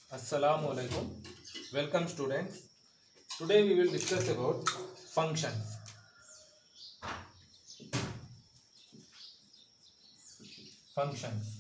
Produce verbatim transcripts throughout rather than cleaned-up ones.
Assalamu alaikum. Welcome students. Today we will discuss about functions. Functions.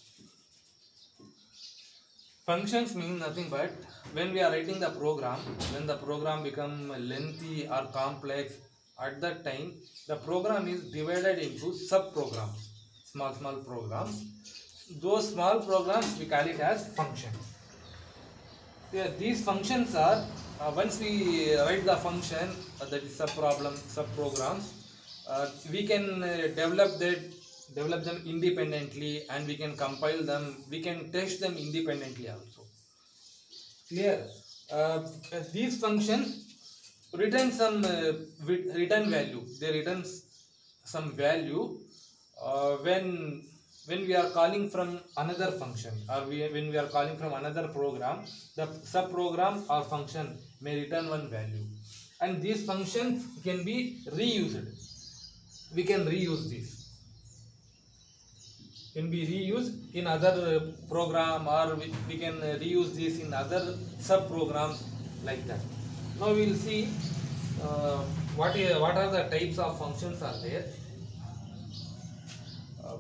Functions mean nothing but when we are writing the program, when the program become lengthy or complex, at that time the program is divided into sub programs, small small programs. Those small programs we call it as functions. Yeah, these functions are uh, once we write the function uh, that is sub problem sub programs, uh, we can uh, develop that develop them independently, and we can compile them, we can test them independently also. Clear? Uh, these functions return some uh, return value. They return some value uh, when when we are calling from another function, or we, when we are calling from another program, the sub program or function may return one value, and these functions can be reused. We can reuse this, can be reused in other uh, program, or we, we can uh, reuse this in other sub programs, like that. Now we will see uh, what is, what are the types of functions are there. uh,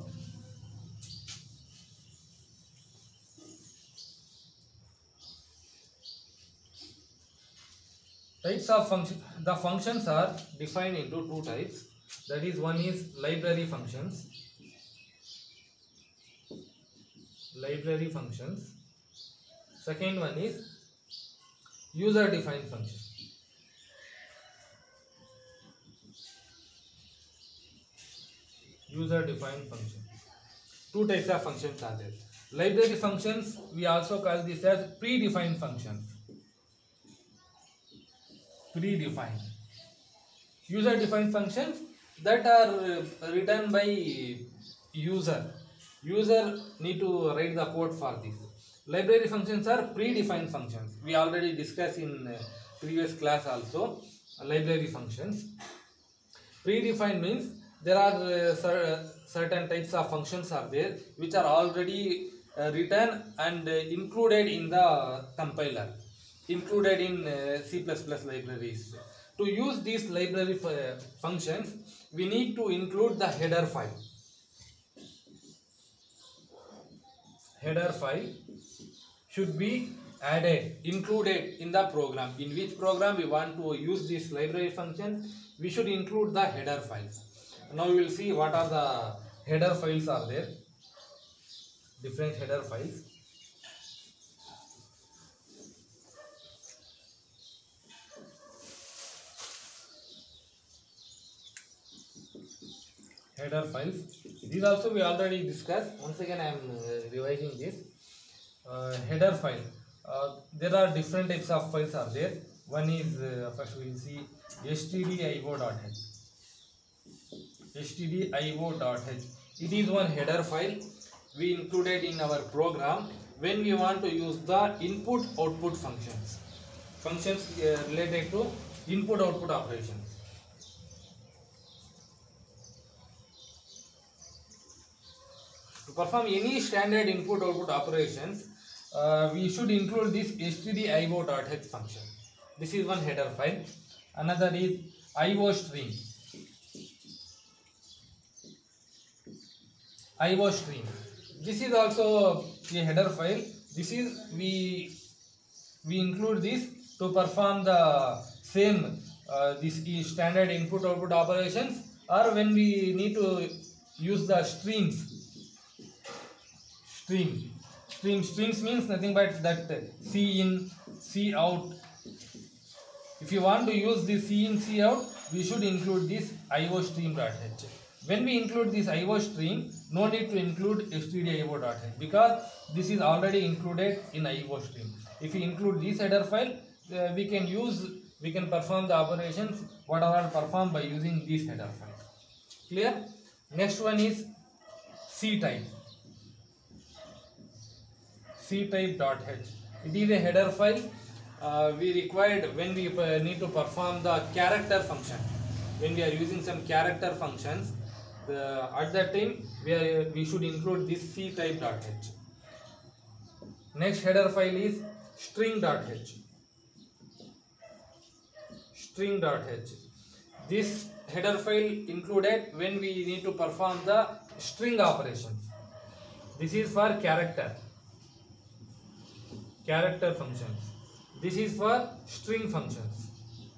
Types of function. The functions are defined into two types. That is, one is library functions. Library functions. Second one is user defined function. User defined function. Two types of functions are there. Library functions, we also call this as predefined functions. Predefined. User defined functions that are written by user. User need to write the code for this. Library functions are predefined functions. We already discussed in uh, previous class also. uh, Library functions. Predefined means there are uh, cer certain types of functions are there which are already uh, written and uh, included in the compiler, included in uh, C plus plus libraries. To use these library uh, functions, we need to include the header file. Header file should be added, included in the program. In which program we want to use this library function, we should include the header files. Now we will see what are the header files are there. Different header files. Header files. These also we already discussed. Once again I am uh, revising this. Uh, header file. Uh, there are different types of files are there. One is uh, first we will see stdio.h. stdio.h. It is one header file we included in our program when we want to use the input output functions. Functions uh, related to input output operations. To perform any standard input output operations, uh, we should include this stdio.h function. This is one header file. Another is iostream. iostream. This is also a header file. This is we we include this to perform the same uh, this is standard input output operations, or when we need to use the streams. Stream. Stream. Streams means nothing but that C in, C out. If you want to use this C in, C out, we should include this iostream.h. When we include this iostream, no need to include stdio.h because this is already included in iostream. If we include this header file, uh, we can use, we can perform the operations whatever are performed by using this header file. Clear? Next one is C type. ctype.h. It is a header file uh, we required when we uh, need to perform the character function. When we are using some character functions, uh, at that time we, are, we should include this ctype.h. Next header file is string dot h. String dot h. This header file included when we need to perform the string operations. This is for character. Character functions. This is for string functions.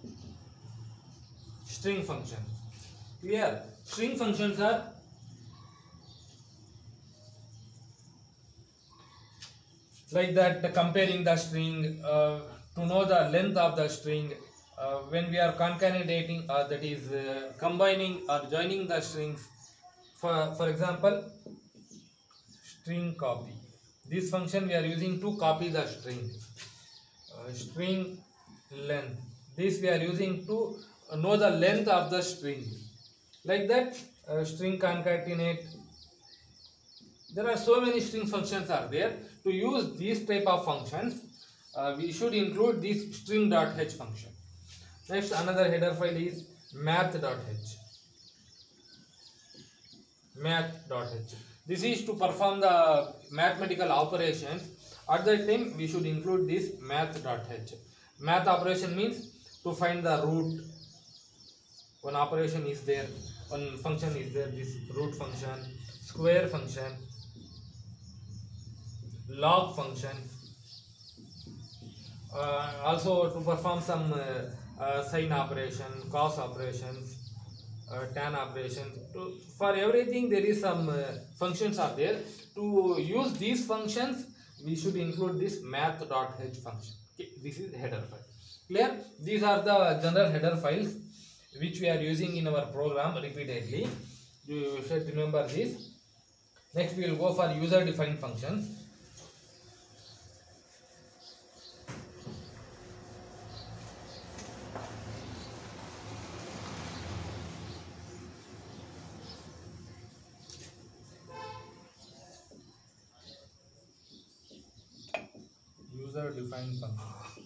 String functions. Clear? String functions are like that, comparing the string, uh, to know the length of the string, uh, when we are concatenating, or that is uh, combining or joining the strings. For, for example, string copy. This function we are using to copy the string. Uh, string length. This we are using to know the length of the string. Like that, uh, string concatenate. There are so many string functions are there. To use these type of functions, uh, we should include this string.h function. Next, another header file is math.h. Math.h. This is to perform the mathematical operations. At that time, we should include this math.h. Math operation means to find the root. One operation is there, one function is there, this root function, square function, log function. Uh, also to perform some uh, uh, sine operation, cos operations, uh, tan operations. To, for everything there is some uh, functions are there. To use these functions, we should include this math.h function. Okay, this is header file. Clear? These are the general header files which we are using in our program repeatedly. You should remember this. Next we will go for user defined functions. User defined function.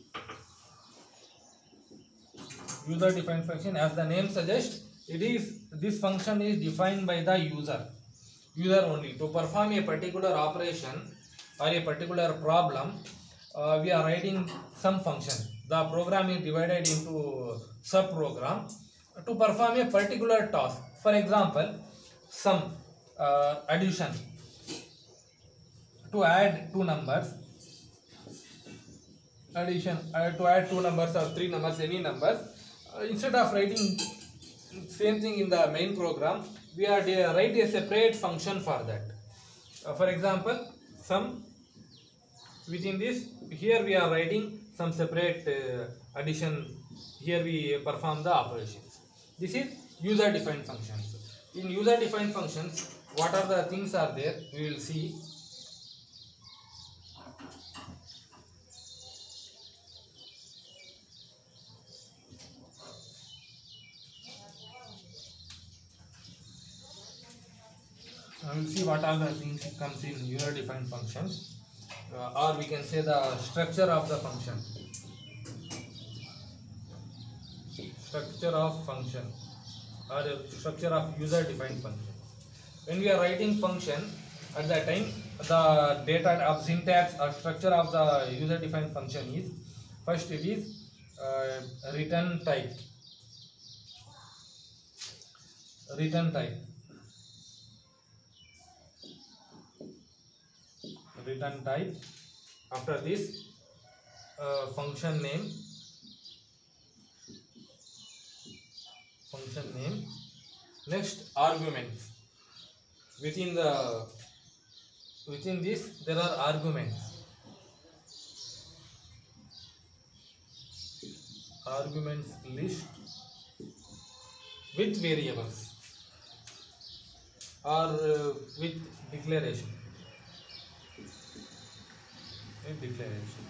User defined function, as the name suggests, it is this function is defined by the user. User only. To perform a particular operation or a particular problem, uh, we are writing some function. The program is divided into sub-program to perform a particular task. For example, sum, uh, addition. To add two numbers, addition, uh, to add two numbers or three numbers, any numbers. Uh, instead of writing same thing in the main program, we are uh, write a separate function for that. Uh, for example, sum. Within this, here we are writing some separate uh, addition. Here we perform the operations. This is user defined functions. In user defined functions, what are the things are there? We will see. We will see what are the things comes in user defined functions, uh, or we can say the structure of the function. Structure of function or the structure of user defined function. When we are writing function, at that time the data of syntax or structure of the user defined function is, first it is uh, return type. Return type. Return type. After this, uh, function name. Function name. Next, arguments. Within the within this there are arguments. Arguments list with variables or uh, with declaration. Declaration.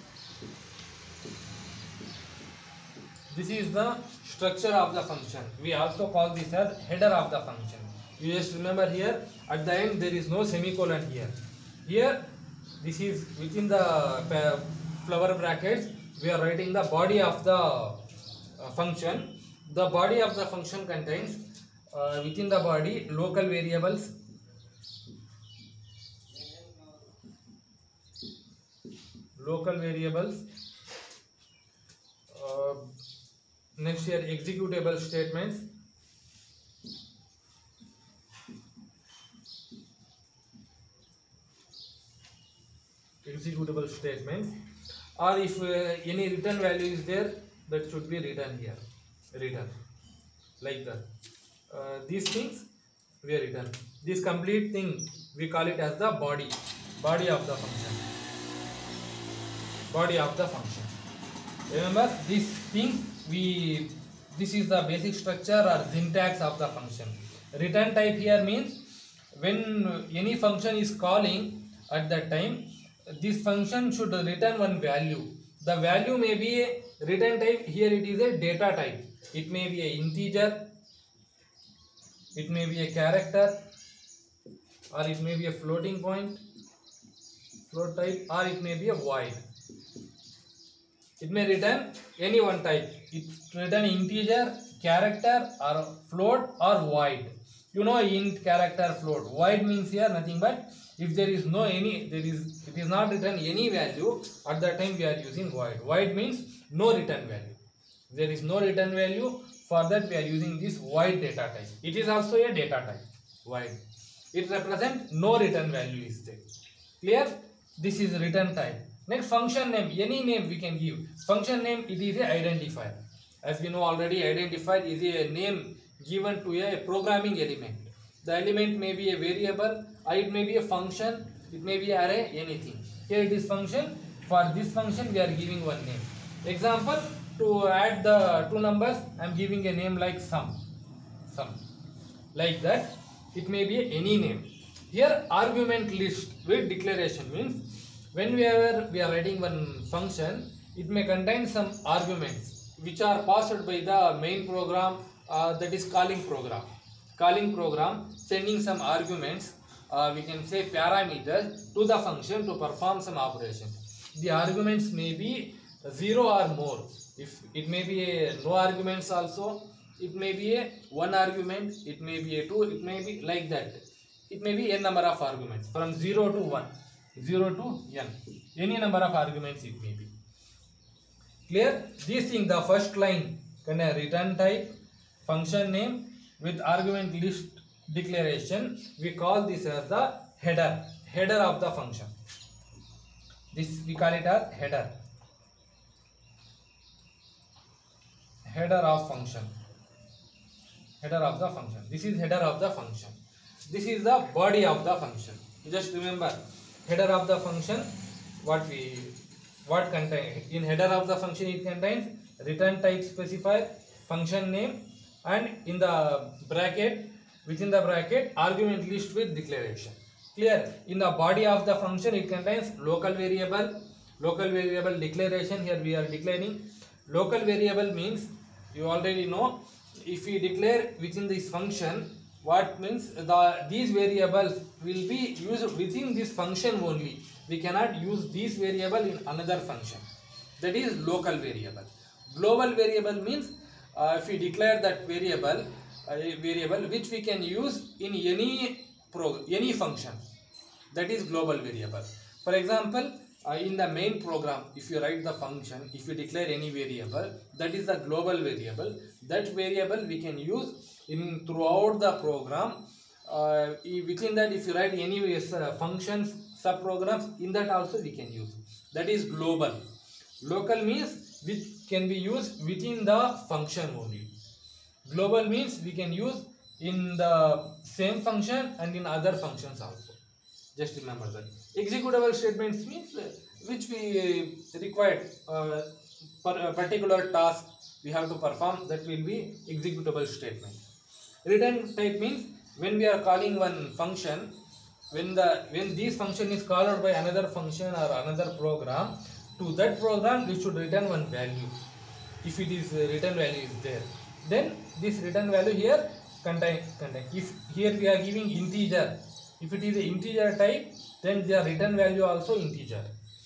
This is the structure of the function. We also call this as header of the function. You just remember here at the end there is no semicolon here. Here this is within the flower brackets. We are writing the body of the uh, function. The body of the function contains uh, within the body local variables, local variables. Uh, next here executable statements. Executable statements, or if uh, any return value is there, that should be written here, written like that. Uh, these things we are written. This complete thing we call it as the body, body of the function, body of the function. Remember this thing, we this is the basic structure or syntax of the function. Return type here means when any function is calling, at that time this function should return one value. The value may be a return type. Here it is a data type. It may be a integer, it may be a character, or it may be a floating point, float type, or it may be a void. It may return any one type. It return integer, character, or float, or void. You know, int, character, float. Void means here nothing but if there is no any, there is, it is not written any value, at that time we are using void. Void means no return value. There is no return value, for that we are using this void data type. It is also a data type, void. It represents no return value is there. Clear? This is return type. Next, function name, any name we can give. Function name, it is a identifier. As we know already, identifier is a name given to a programming element. The element may be a variable, or it may be a function, it may be array, anything. Here it is function. For this function we are giving one name. Example, to add the two numbers, I am giving a name like sum. Sum. Like that, it may be any name. Here argument list with declaration means when we are, we are writing one function, it may contain some arguments which are passed by the main program, uh, that is calling program. Calling program sending some arguments, uh, we can say parameters to the function to perform some operation. The arguments may be zero or more. If it may be a no arguments also, it may be a one argument, it may be a two, it may be like that. It may be n number of arguments from zero to one, zero to n. Any number of arguments it may be. Clear? This thing, the first line, can a return type, function name with argument list declaration, we call this as the header, header of the function. This we call it as header, header of function, header of the function. This is header of the function. This is the body of the function. Just remember, header of the function, what we, what contain in header of the function, it contains return type specifier, function name, and in the bracket, within the bracket, argument list with declaration. Clear? In the body of the function, it contains local variable, local variable declaration. Here we are declaring. Local variable means, you already know, if we declare within this function, what means the these variables will be used within this function only. We cannot use this variable in another function. That is local variable. Global variable means uh, if we declare that variable, uh, variable which we can use in any pro any function. That is global variable. For example, uh, in the main program, if you write the function, if you declare any variable, that is the global variable. That variable we can use in throughout the program. Uh, within that, if you write any uh, functions, subprograms, in that also we can use. That is global. Local means which can be used within the function only. Global means we can use in the same function and in other functions also. Just remember that. Executable statements means uh, which we uh, required uh, for a particular task we have to perform, that will be executable statement. Return type means when we are calling one function, when the when this function is called by another function or another program, to that program we should return one value. If it is uh, return value is there, then this return value here contain contain. If here we are giving integer, if it is an integer type, then the return value also integer.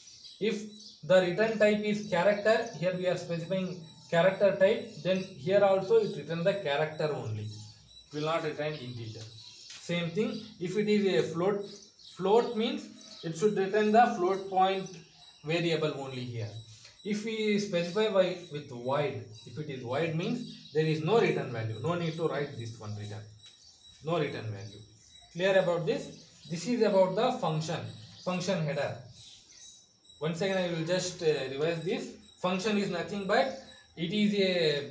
If the return type is character, here we are specifying character type, then here also it return the character only. It will not return integer. Same thing, if it is a float, float means it should return the float point variable only here. If we specify by with void, if it is void means there is no return value. No need to write this one return. No return value. Clear about this? This is about the function, function header. Once again I will just uh, revise this. Function is nothing but it is a,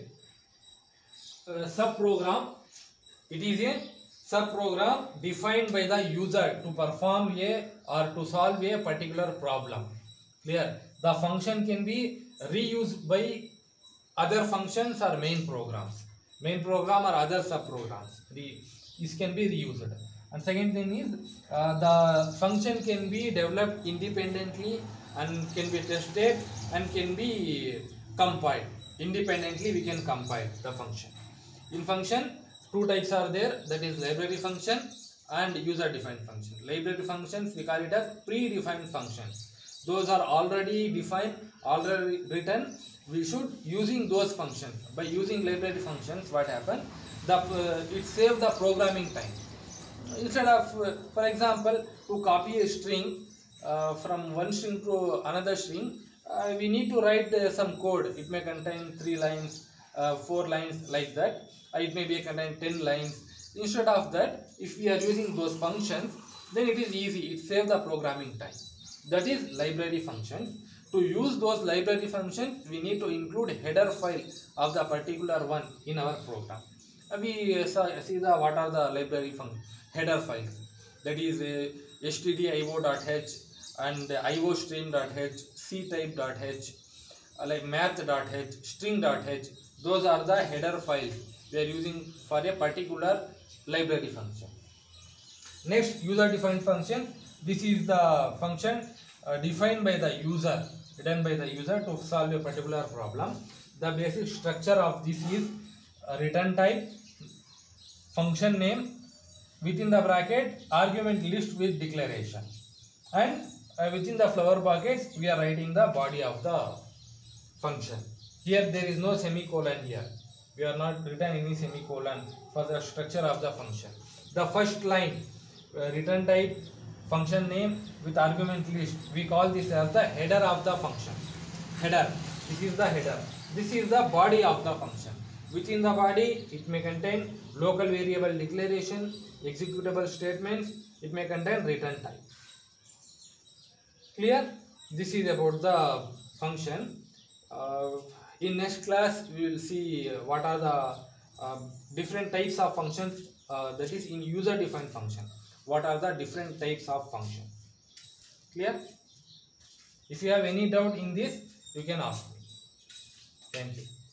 a sub program. It is a sub program defined by the user to perform a or to solve a particular problem. Clear? The function can be reused by other functions or main programs. Main program or other sub programs. This can be reused. And second thing is uh, the function can be developed independently and can be tested and can be compiled. Independently we can compile the function. In function, two types are there, that is library function and user defined function. Library functions we call it as predefined functions. Those are already defined, already written. We should using those functions. By using library functions, what happen? The uh, it saves the programming time. Instead of, uh, for example, to copy a string uh, from one string to another string, uh, we need to write uh, some code. It may contain three lines, uh, four lines like that. Uh, it may be contain ten lines. Instead of that, if we are using those functions, then it is easy. It saves the programming time. That is library functions. To use those library functions, we need to include header file of the particular one in our program. Uh, we uh, see the what are the library function header files. That is uh, stdio.h and uh, iostream.h, ctype.h, uh, like math.h, string.h. Those are the header files we are using for a particular library function. Next, user defined function. This is the function uh, defined by the user, written by the user to solve a particular problem. The basic structure of this is a return type, function name, within the bracket argument list with declaration, and uh, within the flower brackets we are writing the body of the function. Here there is no semicolon here. We are not written any semicolon for the structure of the function. The first line, uh, return type, function name with argument list, we call this as the header of the function. Header. This is the header. This is the body of the function. Within the body, it may contain local variable declaration, executable statements, it may contain return type. Clear? This is about the function. Uh, in next class, we will see what are the uh, different types of functions, uh, that is in user defined function. What are the different types of function? Clear? If you have any doubt in this, you can ask me. Thank you.